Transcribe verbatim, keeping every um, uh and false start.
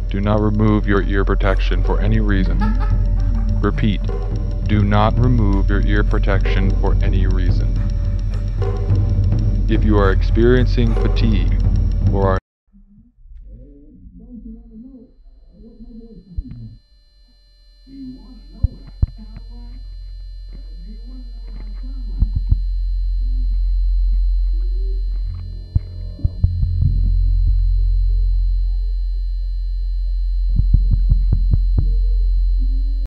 Do not remove your ear protection for any reason. Repeat, do not remove your ear protection for any reason. If you are experiencing fatigue or are